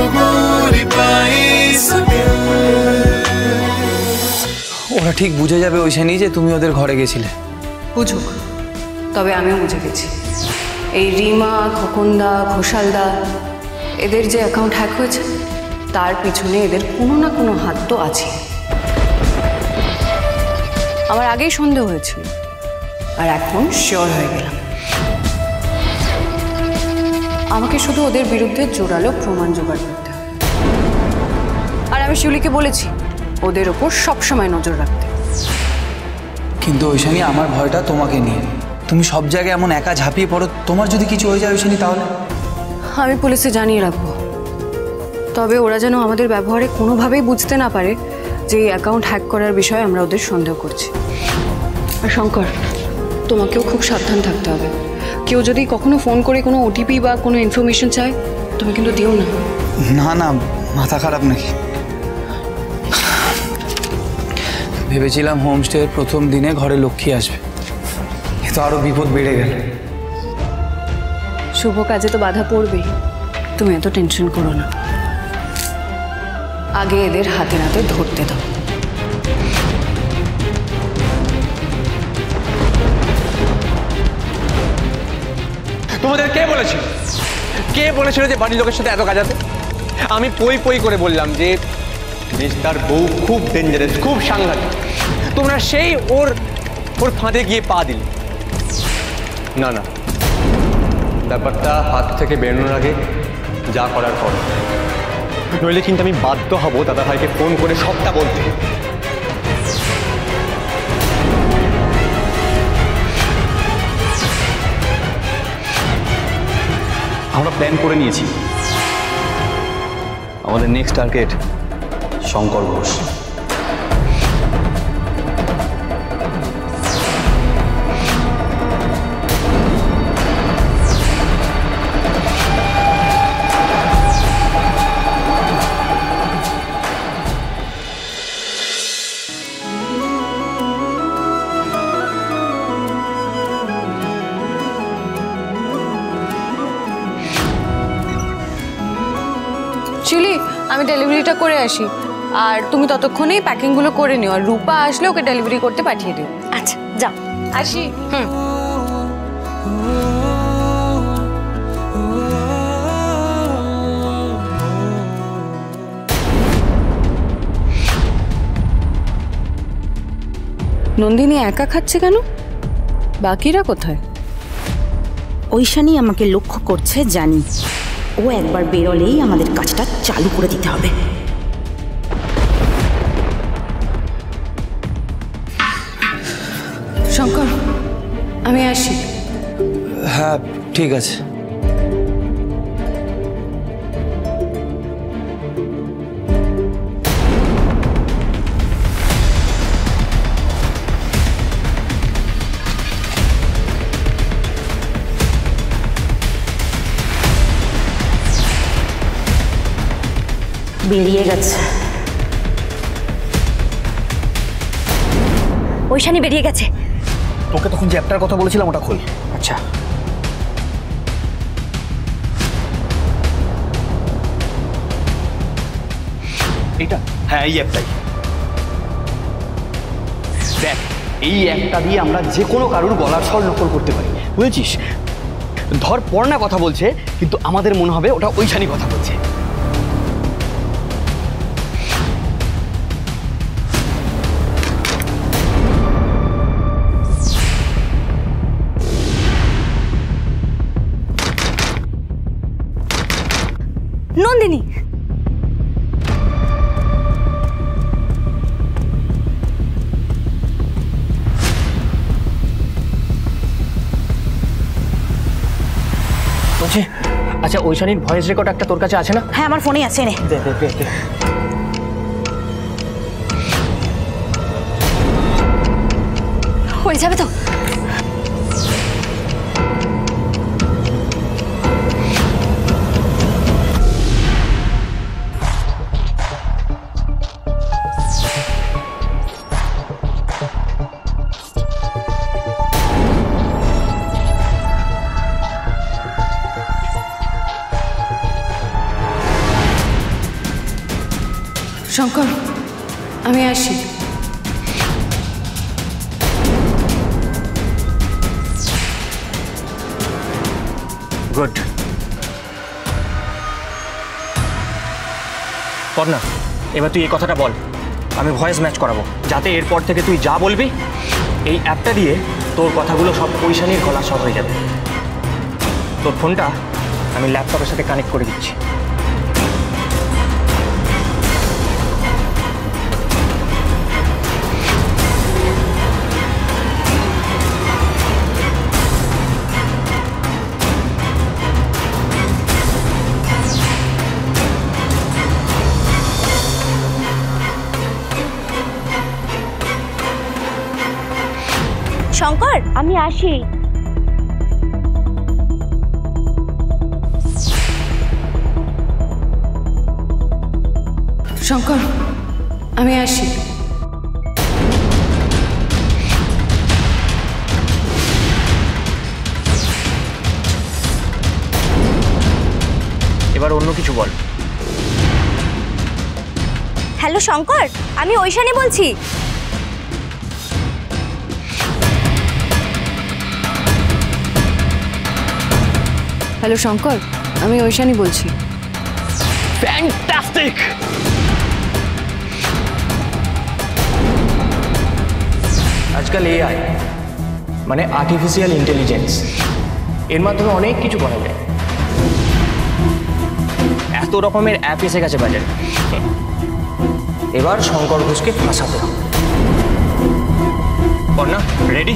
ওরা ঠিক বুঝে যাবে ওইখানেই যে তুমি ওদের ঘরে গেছিলে। বুঝুক, তবে আমিও বুঝে গেছি এই রিমা, খোকনদা, ঘোষালদা এদের যে অ্যাকাউন্ট হ্যাক হয়েছে তার পিছনে এদের কোনো না কোনো হাত তো আছে। আমার আগেই সন্দেহ হয়েছিল, আর এখন শিওর হয়ে গেলাম। আমাকে শুধু ওদের বিরুদ্ধে জোরালো প্রমাণ জোগাড় করতে হবে। আর আমি শিউলিকে বলেছি ওদের ওপর সবসময় নজর রাখতে। কিন্তু ওইখানে আমার ভয়টা তোমাকে নিয়ে। তুমি সব জায়গায় এমন একা ঝাঁপিয়ে পড়ো, তোমার যদি কিছু হয়ে যায় ওইখানে, তাহলে? আমি পুলিশে জানিয়ে রাখবো, তবে ওরা যেন আমাদের ব্যবহারে কোনোভাবেই বুঝতে না পারে যে এই অ্যাকাউন্ট হ্যাক করার বিষয়ে আমরা ওদের সন্দেহ করছি। আর শঙ্কর, তোমাকেও খুব সাবধান থাকতে হবে। কেউ যদি কখনো ফোন করে কোনো ওটিপি বা কোনো ইনফরমেশন চায়, তুমি কিন্তু দিও না। না না, মাথা খারাপ নাকি? ভেবেছিলাম হোমস্টের প্রথম দিনে ঘরে লক্ষ্মী আসবে, এ তো আরো বিপদ বেড়ে গেল। শুভ কাজে তো বাধা পড়বেই, তুমি এত টেনশন করো না। আগে এদের হাতে নাতে ধরতে দাও। তোমাদের কে বলেছিল যে বাড়ির লোকের সাথে এত কাজ আছে? আমি পই পই করে বললাম যে তার বউ খুব ডেঞ্জারাস, খুব সাংঘাতিক। তোমরা সেই ওর ফাঁদে গিয়ে পা দিলে। না না, ব্যাপারটা হাত থেকে বেরোনোর আগে যা করার করো, নইলে কিন্তু আমি বাধ্য হব দাদা ভাইকে ফোন করে সবটা বলতে। আমরা প্ল্যান করে নিয়েছি, আমাদের নেক্সট টার্গেট শঙ্কর ঘোষ। চিলি, আমি ডেলিভারিটা করে আসি, আর তুমি ততক্ষণেই প্যাকিংগুলো করে নিও। আর রূপা আসলে ওকে ডেলিভারি করতে পাঠিয়ে দিও। আচ্ছা, যাও। আসি। নন্দিনী একা খাচ্ছে কেন? বাকিরা কোথায়? ঐশানী আমাকে লক্ষ্য করছে জানি, ও একবার বেরোলেই আমাদের কাজটা চালু করে দিতে হবে। শঙ্কর, আমি আসি। হ্যাঁ ঠিক আছে। বেরিয়ে গেছে, ঐশানী বেরিয়ে গেছে। তোকে তখন যে অ্যাপটার কথা বলেছিলাম ওটা খোল। আচ্ছা। এইটা? হ্যাঁ, এই অ্যাপটাই। দেখ, এই অ্যাপটা দিয়ে আমরা যে কোনো কারুর গলার স্বর নকল করতে পারি, বুঝেছিস? ধর পর্ণা কথা বলছে, কিন্তু আমাদের মনে হবে ওটা ঐশানী কথা বলছে। নন্দিনী, বলছি, আচ্ছা ঐশানীর ভয়েস রেকর্ড একটা তোর কাছে আছে না? হ্যাঁ, আমার ফোনে আছে। নে, দে দে দে। হয়ে যাবে তো? শঙ্কর, আমি আসি। গুড। পর্ণা, এবার তুই এই কথাটা বল, আমি ভয়েস ম্যাচ করাবো, যাতে এরপর থেকে তুই যা বলবি এই অ্যাপটা দিয়ে তোর কথাগুলো সব ঐশানীর গলা সব হয়ে যাবে। তোর ফোনটা আমি ল্যাপটপের সাথে কানেক্ট করে দিচ্ছি। শঙ্কর, আমি আসি। শঙ্কর, আমি আসি। এবার অন্য কিছু বল। হ্যালো শঙ্কর, আমি ঐশানী বলছি। হ্যালো শঙ্কর, আমি ঐশানী বলছি। ফ্যান্টাস্টিক! আজকাল এআই মানে আর্টিফিশিয়াল ইন্টেলিজেন্স, এর মাধ্যমে অনেক কিছু করা যায়। এত রকমের অ্যাপ এসে গেছে বাজারে। এবার শঙ্কর ঘোষকে ফাঁসাতে হবে। পর্ণা, রেডি?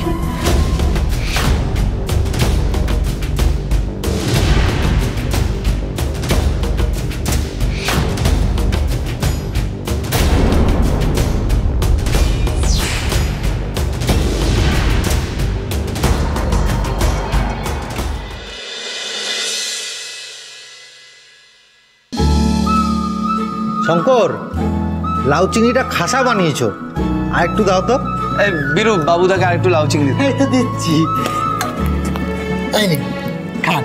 শঙ্কর, লাউ চিংড়িটা খাসা বানিয়েছো, আর একটু দাও তো। এই বীরু, বাবুদাকে আর একটু লাউ চিংড়ি দে। এই তো দিচ্ছি, এই নে, খান।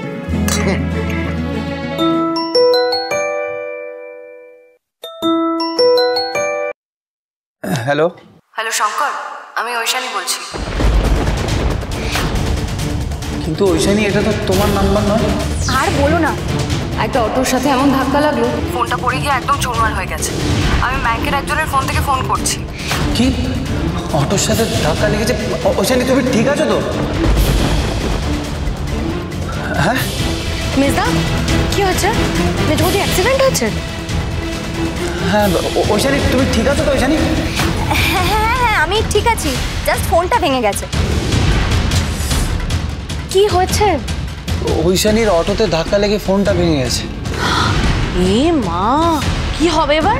হ্যালো। হ্যালো শঙ্কর, আমি ঐশানী বলছি। কিন্তু ঐশানী, এটা তো তোমার নাম্বার নয়। আর বলো না, একটা অটোর সাথে এমন ধাক্কা লাগলো, ফোনটা পড়ে গিয়ে একদম চুরমার হয়ে গেছে। আমি ব্যাংকের একজনের ফোন থেকে ফোন করছি। কি? অটোর সাথে ধাক্কা লেগেছে? ঐশানী, তুমি ঠিক আছো তো? হ্যাঁ মেজদা, কি হয়েছে? মেজবুদি অ্যাক্সিডেন্ট হয়েছে? হ্যাঁ, ঐশানী তুমি ঠিক আছো তো? ঐশানী, হ্যাঁ হ্যাঁ হ্যাঁ, আমি ঠিক আছি, জাস্ট ফোনটা ভেঙে গেছে। কি হয়েছে? ঐশানীর অটোতে ধাক্কা লেগে ফোনটা ভেঙে গেছে। এ মা, কি হবে এবার?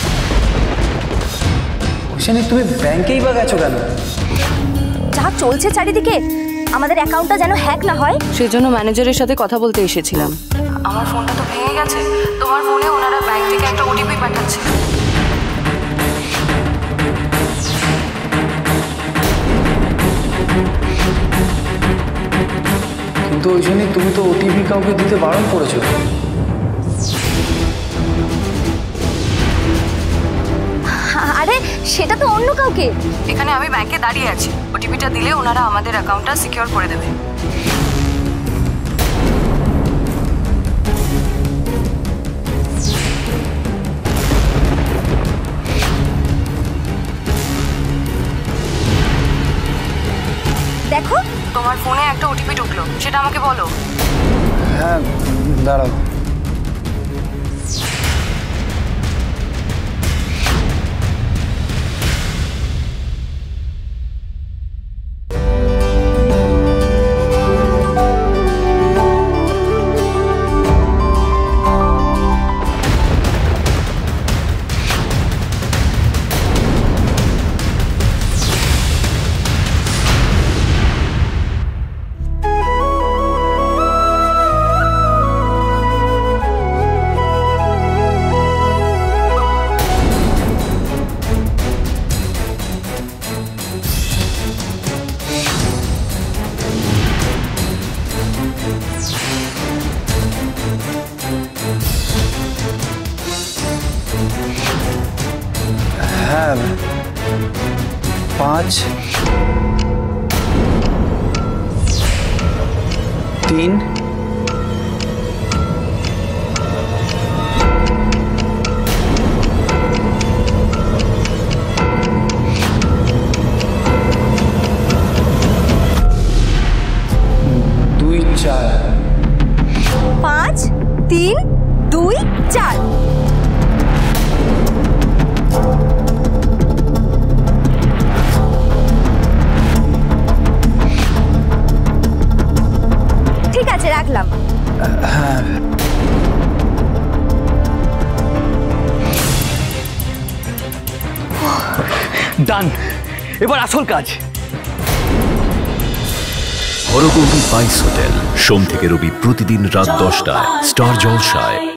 ঐশানী, তুমি ব্যাংকেই বা গেছো কেন? যা চলছে চারিদিকে, আমাদের অ্যাকাউন্টটা যেন হ্যাক না হয়। সেই জন্য ম্যানেজারের সাথে কথা বলতে এসেছিলাম। আমার ফোনটা তো ভেঙে গেছে, তোমার ফোনে ওনারা ব্যাংক থেকে একটা ওটিপি পাঠাচ্ছে। কিন্তু ঐশানী, তুমি তো ওটিপি কাউকে দিতে বারণ করেছো। আরে সেটা তো অন্য কাউকে। এখানে আমি ব্যাংকে দাঁড়িয়ে আছি, ওটিপিটা দিলে ওনারা আমাদের অ্যাকাউন্টটা সিকিউর করে দেবে। দেখো, তোমার ফোনে একটা ওটিপি ঢুকলো, সেটা আমাকে বলো। হ্যাঁ, দাঁড়াও। হ্যাঁ 5 3 2 4 5 3 2 4। ঠিক আছে, রাখলাম। ডান, এবার আসল কাজ। হরগৌরী স্পাইস হোটেল, সোম থেকে রবি প্রতিদিন রাত 10টায় স্টার জলসায়।